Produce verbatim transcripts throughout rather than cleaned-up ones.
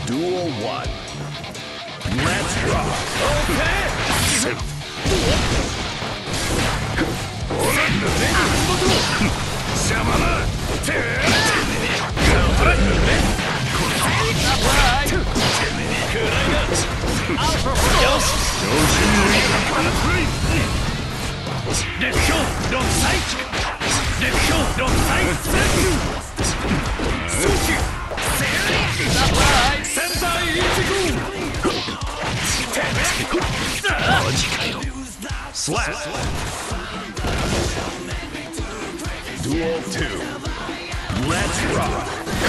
Duel one. Let's rock. Okay. Let's go! Don't fight! Let's go! Don't fight! Sushi! Sentai Ichigo! Slap! Duel two. Let's rock!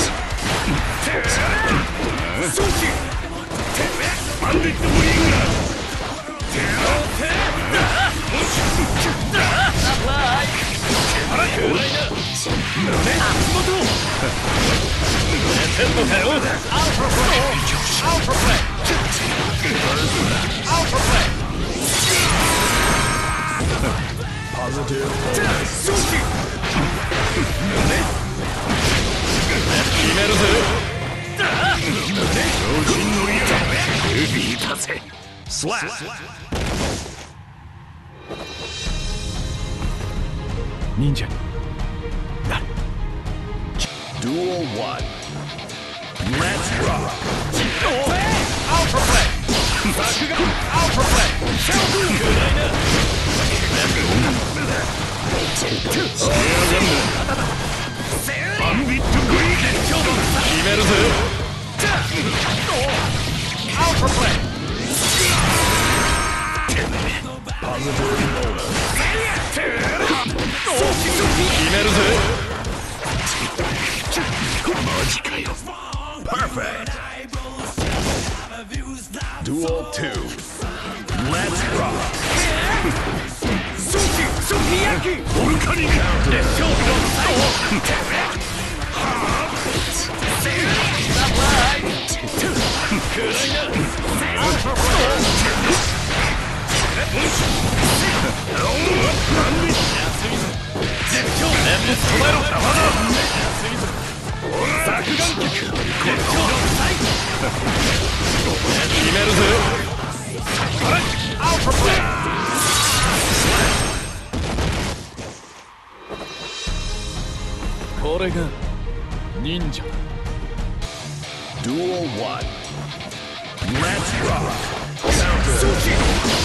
Sushi! Bandit Winger! Positive. Sushi. Slap. Ninja. Duel one. Let's rock. Alpha play. Alpha play. Alpha play. Perfect. Duel two. Let's rock. Sushi Sukiyaki. Volcanic. Let's go. Ninja. Duel one. Let's rock. Sushi.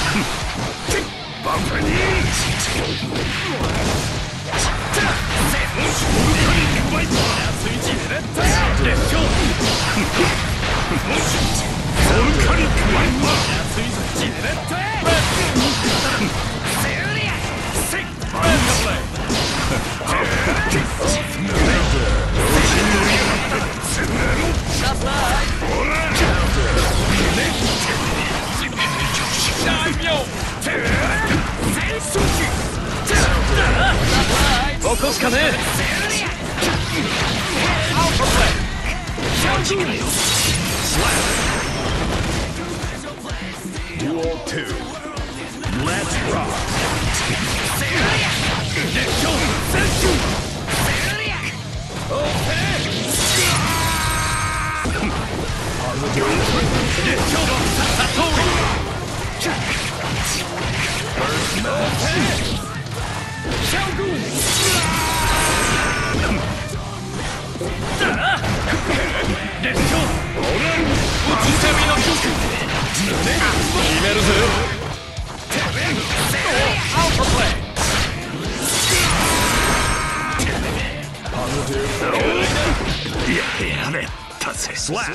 Duel two. Let's rock. Slap.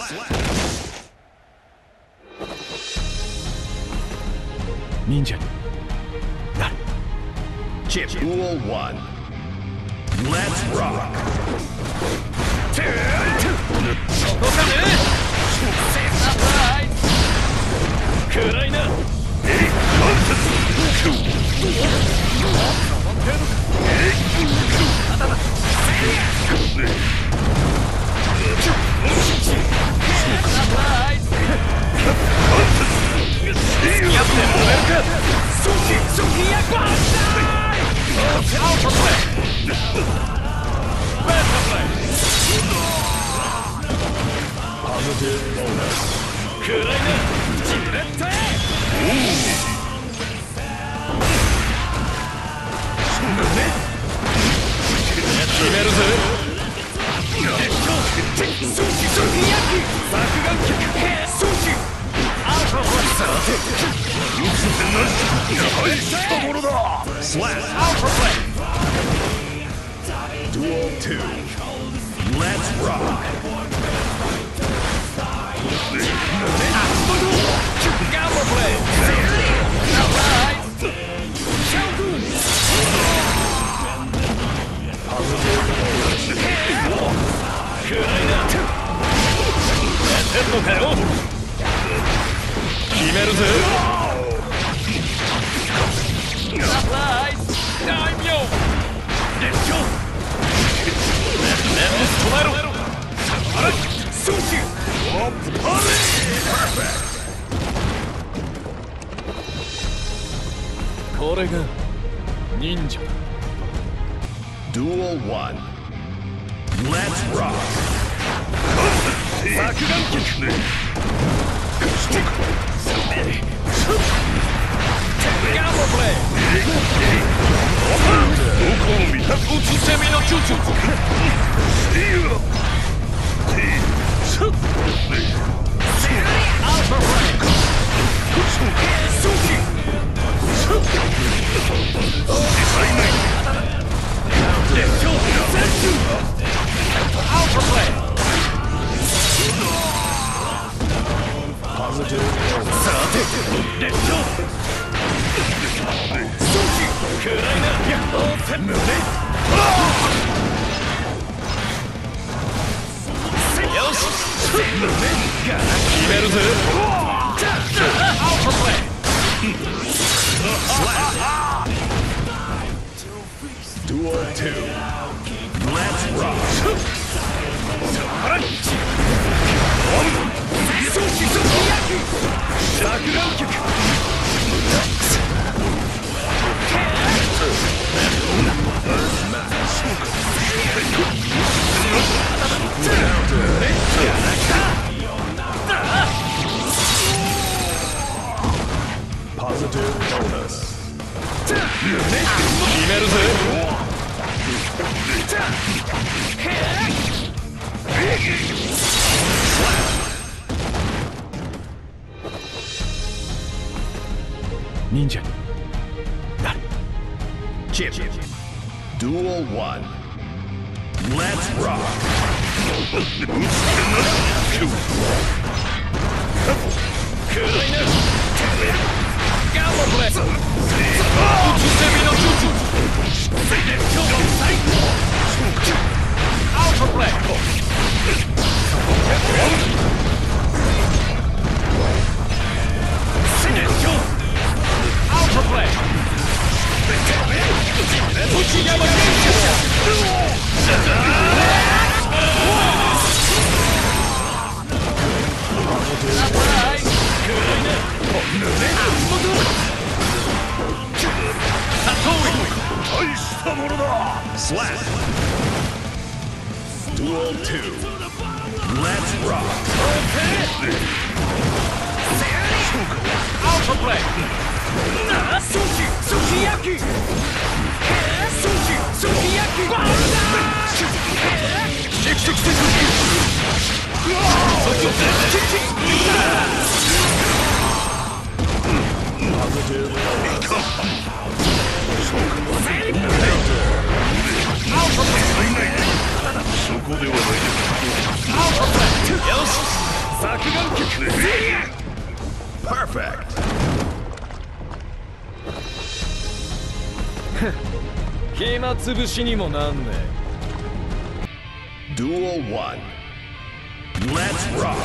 Ninja. Chip. Duel one. Let's rock. Positive. 暗いなジレットへ決めるぜ決勝早期焼き爆眼脚早期アウトブラスターよくせんな大したものだスラッシュアウトプレイ Duel ツー Let's rock Gamma play Alright Shogun暗いなやってんのかよ決めるぜサプライズ大名熱狂レッツ止めろあら早期オープンパーレーこれが忍者だ Duel ワン Let's rock 爆眼脚ねガンマプレイどこを見たうつせみの術アルファプレイDuel ツー Let's rock 爆眼脚Positive bonus 決めるぜ忍者になる Chip Duel ワン Let's rock 暗いなガンマプレイうつせみの術アウトプレイアウトプレイ内山元大したものだ Slap Duel ツー Let's rock Alpha play 早期早期焼き早期早期焼きシクシクシクそこではないよし爆眼脚 Perfect 暇つぶしにもなんねえ Duel ワン Let's rock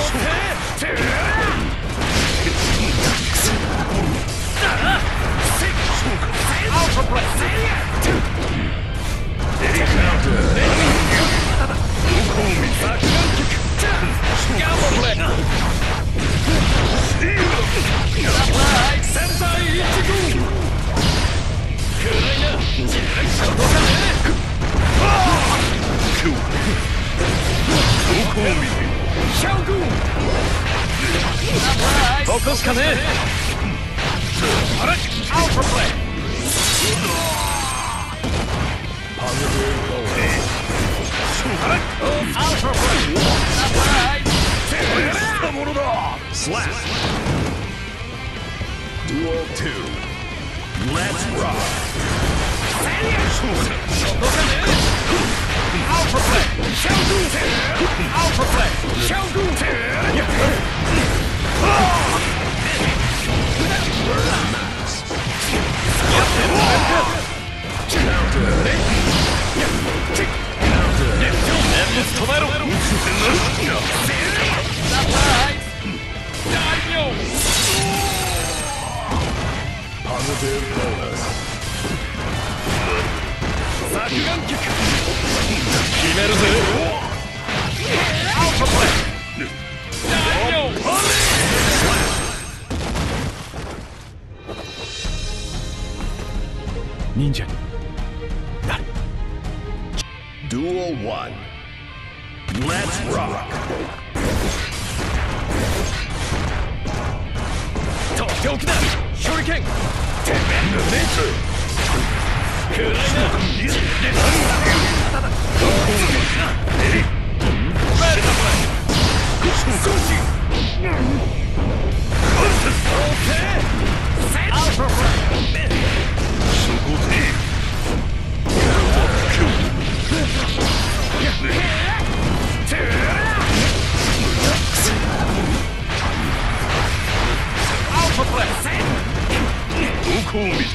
Alpha play Gamma play Sentai Ichigo 暗いな届かねえどこを見てシャオグンここしかねえあれアウトプレイパグドーあれアウトプレイ大したものだスラッドゥオーツー Let's rock そうかここかねアウトプレイシャオグンアウトプレイシャオグン止めろ削岩キック決めるぜアウトプレイ大名忍者になる Duel ワン Let's rock とっておきだ手裏剣てめえのね暗いなどこを見た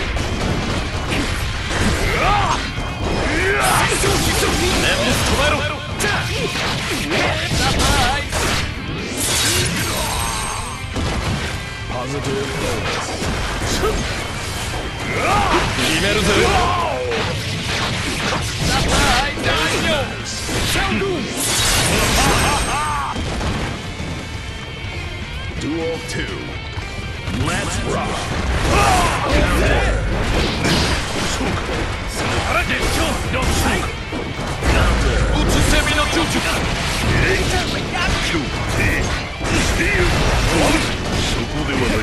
決めるぜDuel ツー Let's rock うつせみのチュチュそこではない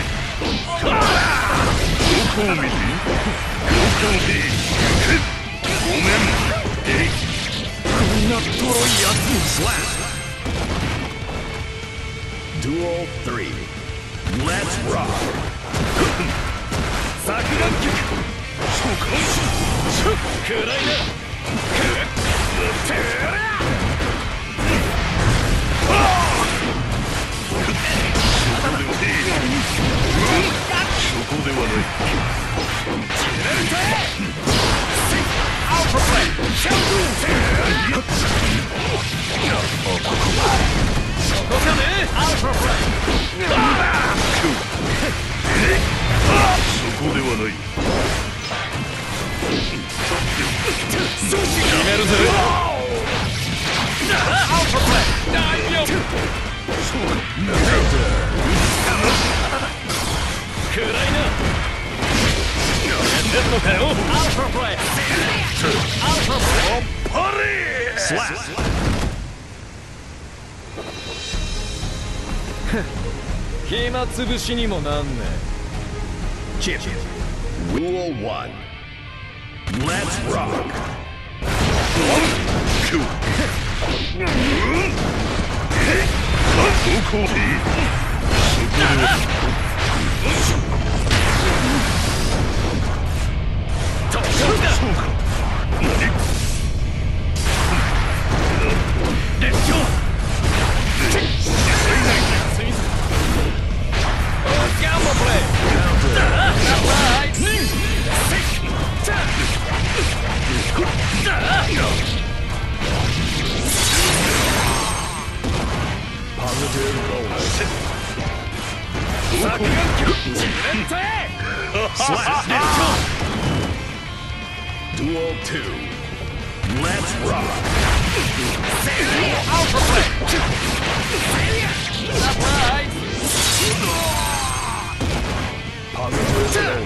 どこを見てどこを見てごめんえいこんなとろいやつにスラッ Duel スリー Let's rock 削岩キックそうか暗いなそこではないアウトプレイシャウここかねアウトプレイそこではない決めるぜアウトプレイ大名そうか暗いなやってんのかよアウトプレイアウトプレイパリースラッ暇つぶしにもなんねえチップ Rule ワン Let's rock どこでそこではそうか列強ガンモプレイパグデルロー削岩キックチレンテスラッシュ Duel ツー Let's rock アウトプレイパグデルロー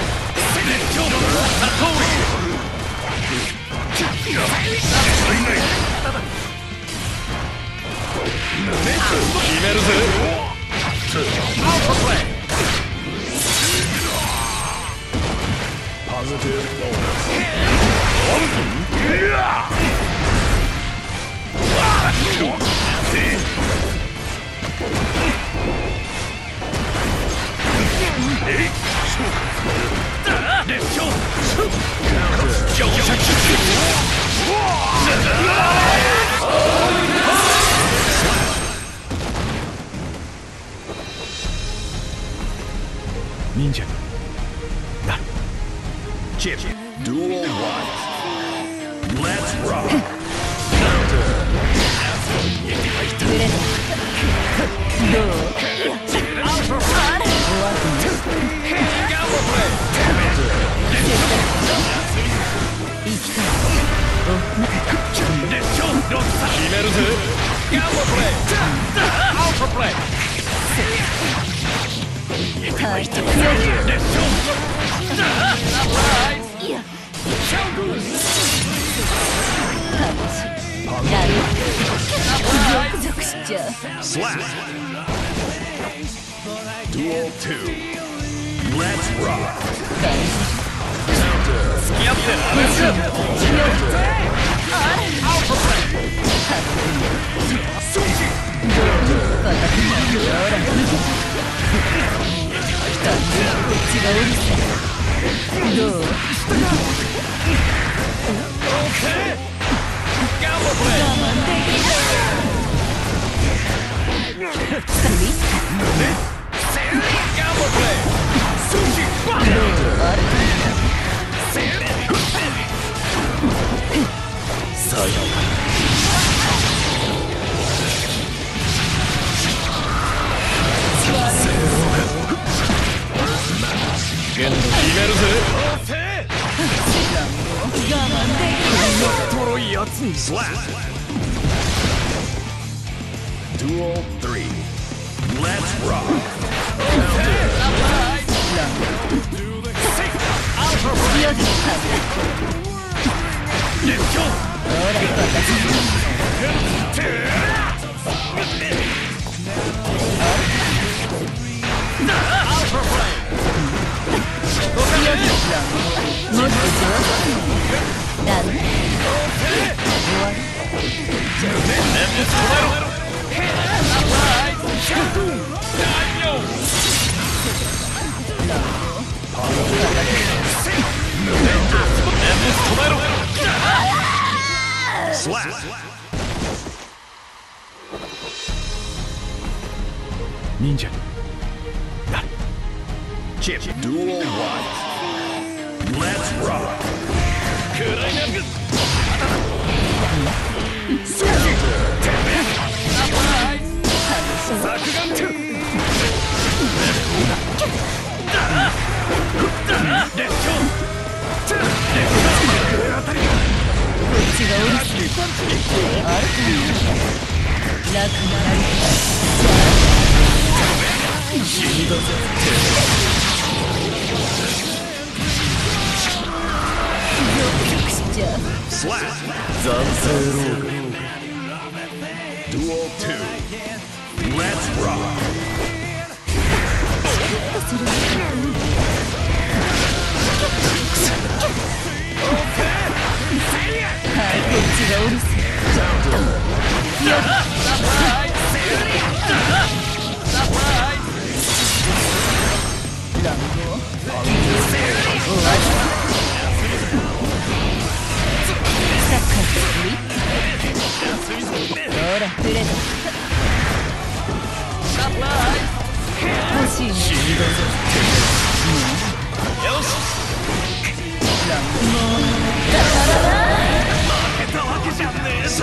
列強のサトウリ忍者になる。チェプ Duel one. Let's rock. 触れないどうあれ終わって生きた決めるぜ。ガンボプレイアウトプレイはい強いいや楽しいライブゾクゾクしちゃう Slap. Duel two. Let's rock. 大事付き合ってられるか。 あれアウトプレイどう私にほら見てこっちがうるさいどうガンボプレイ我慢できないスリッガンボプレイどうあるさよなら。決めるぜ。 我慢できとろいやつに Slap. Duel three. Let's rock. ないよし熱狂ほら私もっと上手ダメ終わり Slap. 忍者になる。チェプ Duel one. Let's rock. クライナング作眼トゥ熱狂こっちがうるさいあるかな楽になり死んだぜ。 ゾクゾクしちゃう Slap. 暫定ローグ Duel two. Let's rock. それはいこっちがうるさいよっ乱暴終わりサッカースリッほら触れた欲しいねよし乱暴だからな負けたわけじゃねえぞ。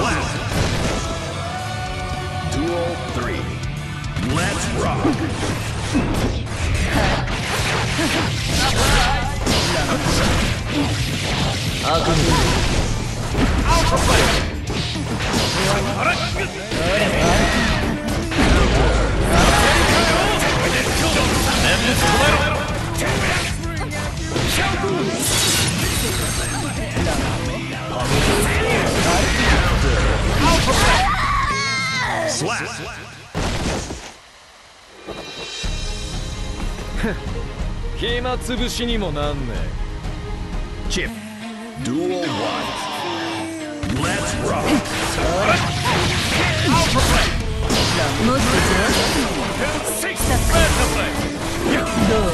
Duel three. Let's rock. アウトプレイあれ暇つぶしにもなんね Chip. Duel one. Let's rock. Alpha play. もっと上 Six. Beta play. どう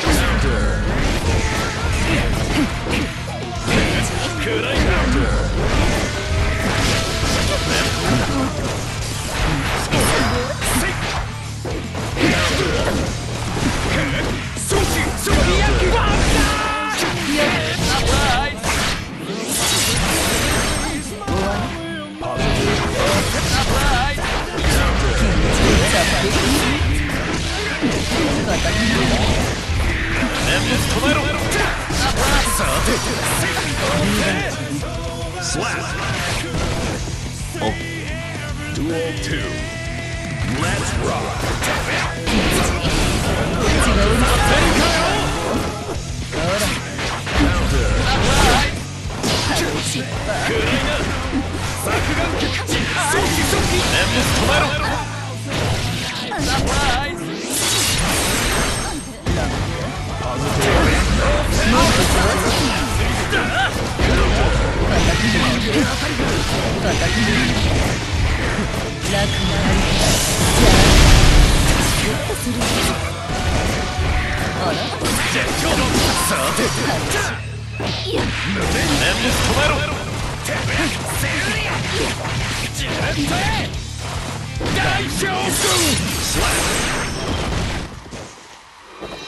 暗いな。 Slap. Oh. Duel two. Let's rock.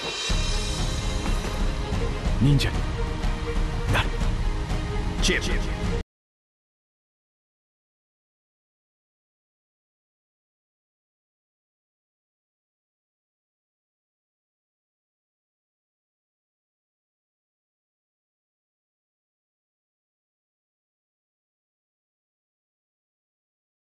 忍者になる。 Chip.